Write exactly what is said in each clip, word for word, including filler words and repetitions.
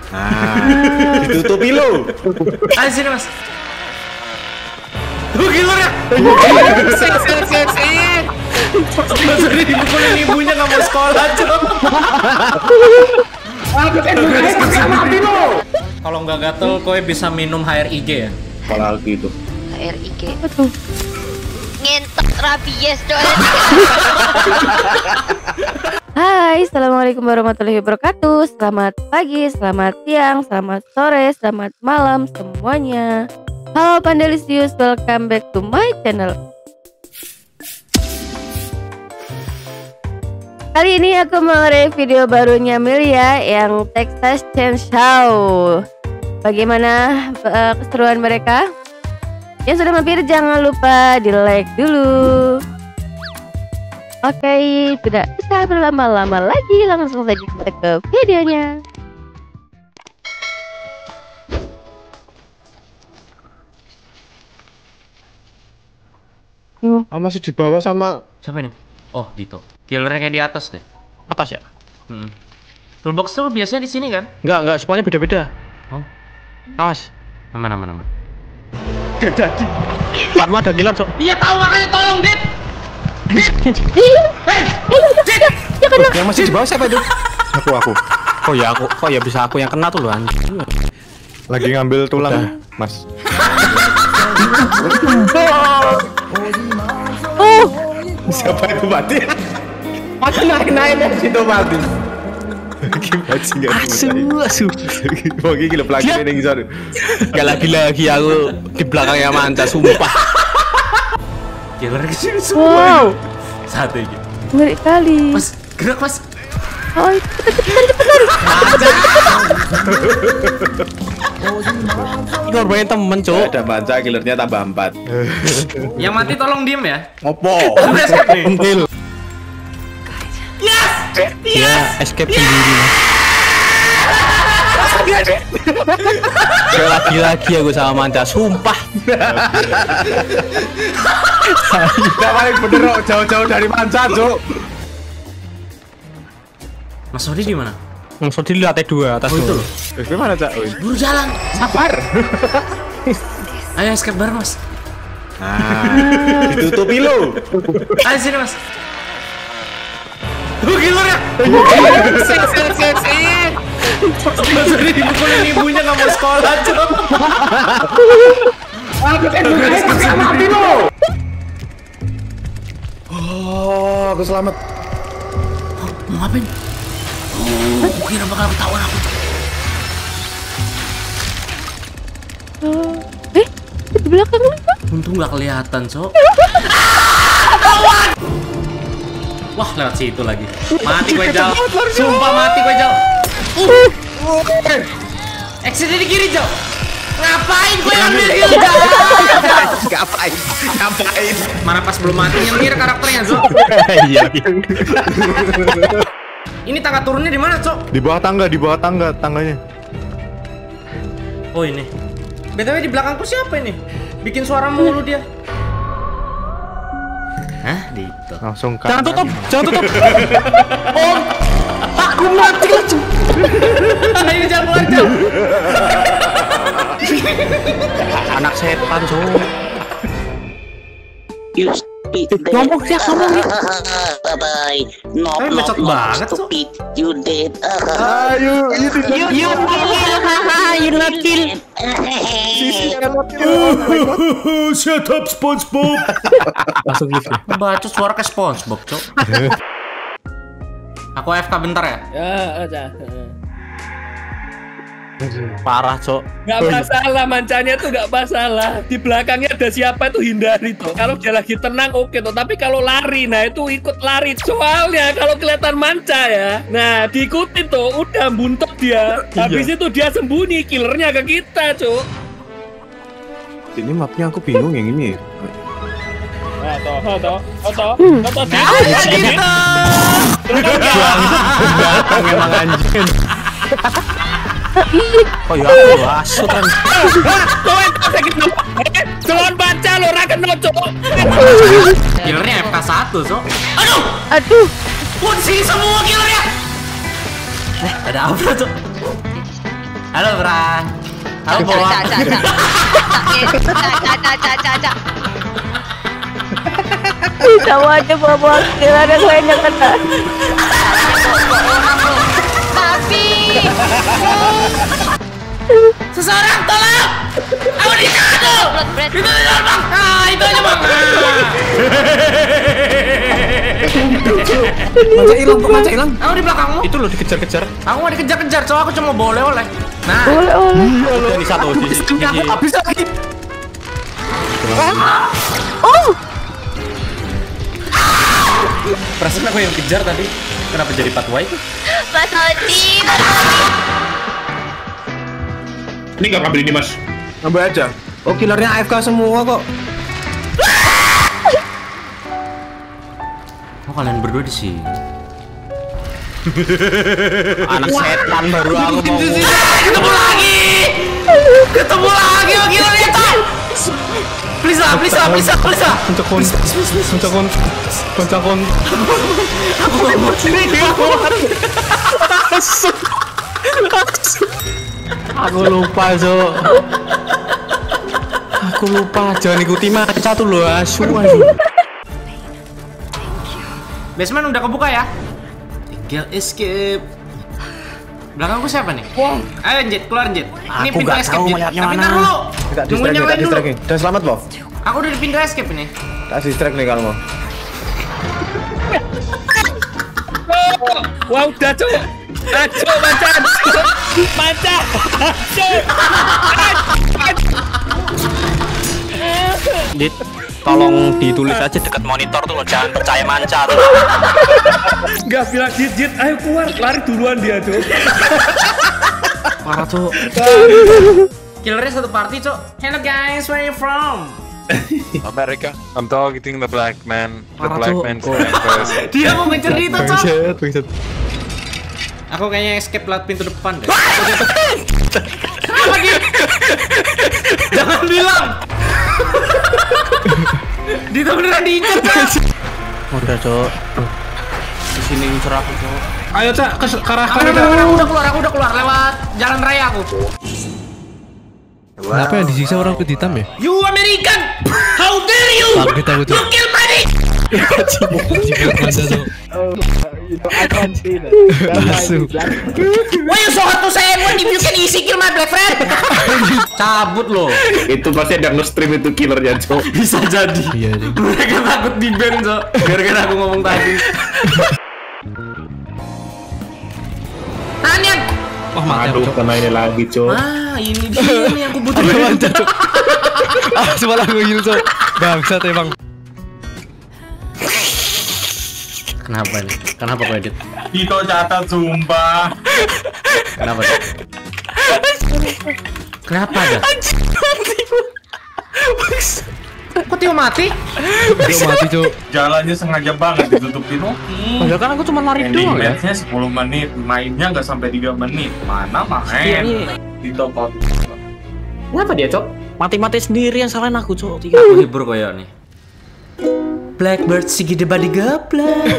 Nah, ditutupi lo. Ayo sini mas. Tuh killer ya. Sek sek sek sek. Mas ini dipukulin ibunya nggak mau sekolah cok. Kalau nggak gatel, kowe bisa minum H R I G ya. Apalagi itu. H R I G. Betul. Ngentot rabies coy. Hai, assalamualaikum warahmatullahi wabarakatuh. Selamat pagi, selamat siang, selamat sore, selamat malam semuanya. Halo Pandelisius, welcome back to my channel. Kali ini aku mau nge-review video barunya Milia yang Texas Chainsaw. Bagaimana uh, keseruan mereka? Yang sudah mampir jangan lupa di like dulu. Oke, tidak usah berlama-lama lagi, langsung saja kita ke videonya. Ah, masih di bawah sama Siapa ini? Oh, Dito. Killernya kayak di atas deh. atas ya? Hmm. Toolbox tuh biasanya di sini kan? Enggak, enggak, semuanya beda-beda. Oh, Awas. aman aman aman. Jadi. Fatma ada killer, Cok. Iya tahu makanya tolong, Dit. Yang masih di bawah siapa itu? Aku, aku. Oh ya aku, kok ya bisa aku yang kena tuh loh anjing. Lagi ngambil tulang, Mas. Oh, Siapa itu mati? Mati naik-naik situ mati. Asu, asu. Bagi gila pelakir ini ngisor. Gak lagi-lagi aku di belakangnya Manca, sumpah. Killer kesini semua. wow, Satu aja. ngeri kali. Mas, gerak mas. Oh, cepat cepat cepat Ini korbannya temen, Cok. Ada Manca, killernya tambah empat. Yang mati tolong diem ya. Ngopo? Sudah escape nih. Pentil. Yes. Ya, escape sendiri. Gak lagi-lagi aku sama Manca, sumpah. Kita paling bener kok, jauh-jauh dari Manca, Cok. Mas Sodi di mana? Langsung di lantai dua atas. Oh, itu loh. Eh, gimana, Cak? Buru jalan. Sabar. Ayo escape bareng mas. Nah, ditutupi lo. Ayo sini mas. Tuh killer ya. Sek sek sek sek. Mas ini dipukulin ibunya nggak mau sekolah cok. Oh, aku selamat. Mau ngapain? Oh, aku kira bakal ketahuan aku cok. Oh, eh, di belakang lu Pak. Untung nggak kelihatan cok. Wah lewat situ lagi. Mati gue Jal. Sumpah mati gue Jal. Uh. Exit di kiri Jal. Ngapain gue ambil kill Jal? Ngapain? Ngapain? Mana pas belum mati nyengir karakternya Zo. Iya. Ini tangga turunnya di mana Cok? Di bawah tangga, di bawah tangga, tangganya. Oh ini. B T W di belakangku siapa ini? Bikin suara mulu dia. Hah? Dito. Langsung kan. Jangan tutup, jangan tutup. Oh, aku mati langsung. Ayo jangan keluar Jal. Anak setan, Cok. You stupid. Ngomong ya, ngomong ya. Bye bye. No, Tapi no, bacot no, banget, Cok. stupid. You dead. Ayo, ini You, you, you not kill. Shut up SpongeBob. langsung lift ya. Bacot suara kayak SpongeBob, Cok. Aku A F K bentar ya. Ya, ada. Parah, Cok. Gak masalah, mancanya tuh gak masalah. Di belakangnya ada siapa itu hindari tuh. Kalau dia lagi tenang oke tuh. Tapi kalau lari, nah itu ikut lari. Soalnya kalau kelihatan manca ya, nah diikuti tuh, udah buntok dia. Habis itu dia sembunyi, killernya ke kita, Cuk. Ini mapnya aku bingung yang ini. Nah, toh, toh, toh, toh, toh, toh, toh, Datang emang anjing. Oh ya, wasut kan. Kowe sakit nopo? Celon baca lo ra kena, Cuk. Killernya F K satu, Cok. Aduh, Aduh, kok di sini semua killernya? Eh, ada apa, Cok? Halo, Bran. Halo, Bo. Cak, cak, cak. Cak, cak, cak, cak, cak, cak. Sama aja bawa killer yang lainnya kena. Tapi Seseorang tolong! Aku dikado! Itu benar bang! Ah, itu aja bang! Manca hilang, kok manca hilang? Aku di belakangmu. Itu loh dikejar-kejar. Aku mau dikejar-kejar, cowok aku cuma boleh oleh. Nah, Oleh oleh. Ini satu di Ini aku habis lagi. Oh, perasaan aku yang kejar tadi. Kenapa jadi patwai? Mas Odi, Mas Odi. Ini nggak ngambil ini mas. Ngambil aja. Oh, killernya A F K semua kok. Oh, kalian berdua di sini. Anak setan baru aku mau. Ketemu lagi! Ketemu lagi oh killernya tuh! Please lah, please lah, please lah, please lah! Pencokon, pencokon, pencokon. Aku gak mau sini, Aku lupa, Jo. Aku lupa, jangan ikuti maca tuh loh, asu asu. Basement udah kebuka ya? Tinggal escape. Belakangku siapa nih? Ayo Jet, keluar Jet. Ini Aku pintu nggak escape tahu Jet. melihatnya Tapi mana. ntar dulu. Tak Nungguin distract, yang tak lain dulu. distract. Udah selamat, Bob. Aku udah di pintu escape ini. Tak distract nih kalau mau. Wah udah cok. Aco manca. Manca. Dit, tolong ditulis aja dekat monitor tuh loh, jangan percaya manca tuh. Enggak bilang jit, ayo keluar, lari duluan dia cok. Parah tuh. Killernya satu party, Cok. Hello guys, where are you from? America. I'm targeting the black man. The Parah black tuh. man stand first. Dia mau ngejar itu, Cok. Bangset, bangset. Aku kayaknya escape lewat pintu depan deh. Kenapa dia? Jangan bilang. Dia beneran diincar, Cok. Udah, Cok. Di sini ngincer aku, Cok. Ayo cak ke ke arah Aku kanan. udah, aku udah keluar, aku udah keluar lewat jalan raya aku. Kenapa yang disiksa orang kulit hitam ya? You American! How dare you! Kaget aku tuh. You kill money! Masa tuh. Langsung. Why you so hard to say when if you can easy kill my black friend? Cabut loh. Itu pasti ada nge-stream itu killernya cok. Bisa jadi. Iya nih. Mereka takut di ban, Cok. Gara-gara aku ngomong tadi. Tanian! Wah, mati Aduh aku. kena ini lagi cok. Ah, ini dia nih yang aku butuhin. Ah, semalam gue heal, Cok. Bangsat emang. Kenapa nih? Kenapa kau edit? Itu catat sumpah. Kenapa? Cok? Kenapa ada? Kok Tio mati? Dia mati, Cok. Jalannya sengaja banget ditutupin. Padahal kan aku cuma lari Ending doang ya. match-nya sepuluh menit, mainnya nggak sampai tiga menit. Mana main? Di toko. Kenapa dia, Cok? Mati-mati sendiri yang salahin aku, Cok. Aku hibur koyo nih. Blackbird sigi debat digaplek.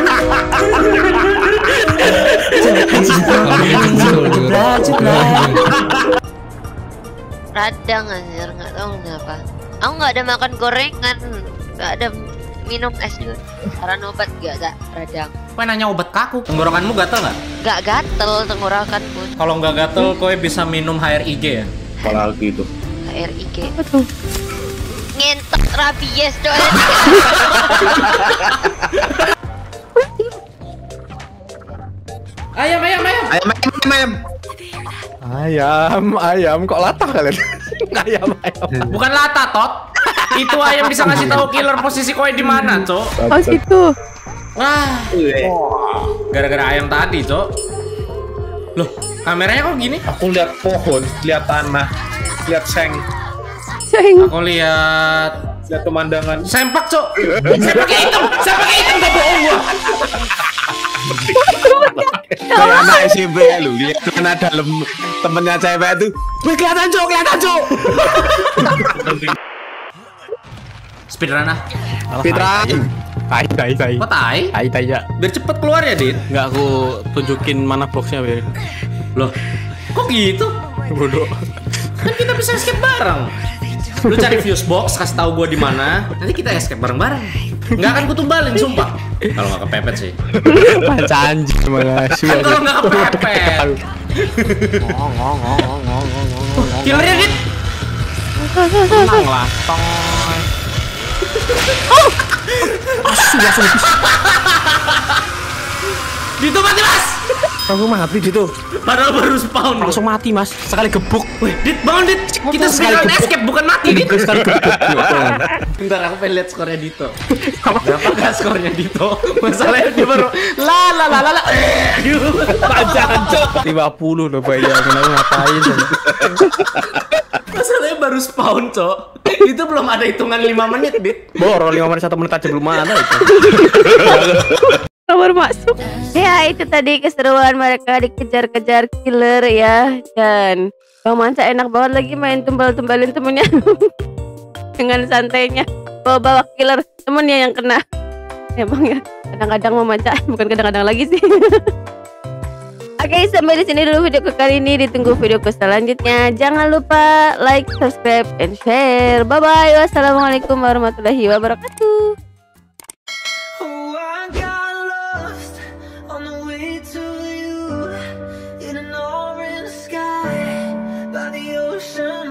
Radang anjir, nggak tahu kenapa. Aku nggak ada makan gorengan, nggak ada minum es juga. Saran obat nggak ada radang. Kau nanya obat kaku. Tenggorokanmu gatel nggak? Nggak gatel tenggorokanku. Kalau nggak gatel, kau bisa minum H R I G ya. Apalagi itu. H R I G. apa tuh? Ngentot rabies doang. Ayam, ayam, ayam. Ayam, ayam, ayam. Ayam, ayam. Kok latah kalian? Ayam, ayam. Bukan lata, Tot. Itu ayam bisa ngasih tahu killer posisi kowe di mana, Cok. Oh gitu. Wah. Gara-gara ayam tadi, Cok. Loh, kameranya kok gini? Aku lihat pohon, lihat tanah, lihat seng, Ceng. Aku lihat lihat pemandangan. sempak, Cok. Sempaknya hitam, sempaknya hitam gak bohong gua. Kayak anak S M P lu, lihat tuh kena dalam temennya cewek tuh. Wih, kelihatan, Cok, kelihatan, Cok. Speedrun ah. Fitra. Tai, tai, tai. Kok tai? Tai, tai ya. Biar cepet keluar ya, Dit. Enggak aku tunjukin mana boxnya, Ber. Loh, kok gitu? Bodoh. Kan kita bisa escape bareng. Lu cari fuse box, kasih tahu gua di mana. Nanti kita escape bareng-bareng. Nggak akan kutumbalin, sumpah. Kalau nggak kepepet sih. Panca anjing makasih. Kan kalau nggak kepepet. Killernya Dit. Tenang lah, toy. Oh, asu langsung habis. Ditu mati mas. Langsung mati Ditu. Padahal baru spawn. Langsung mati mas. Sekali gebuk. Wih, Dit bangun Dit. Kita sekali escape bukan mati Dit. Sekali gebuk. Bentar aku pengen lihat skornya Dito. Berapa gak skornya Dito? Masalahnya dia baru la la la la la. Panjang cok. lima puluh loh bayangin aku ngapain. Masalahnya baru spawn cok. Itu belum ada hitungan lima menit Dit. Boro lima menit satu menit aja belum ada itu. Nomor masuk. Ya itu tadi keseruan mereka dikejar-kejar killer ya. Dan Bang Manca enak banget lagi main tumbal-tumbalin temennya. Dengan santainya bawa-bawa killer temennya yang kena. Emang ya kadang-kadang Bang Manca, bukan kadang-kadang lagi sih. Oke, sampai di sini dulu video kali ini. Ditunggu videoku selanjutnya. Jangan lupa like, subscribe, and share. Bye bye. Wassalamualaikum warahmatullahi wabarakatuh. Ocean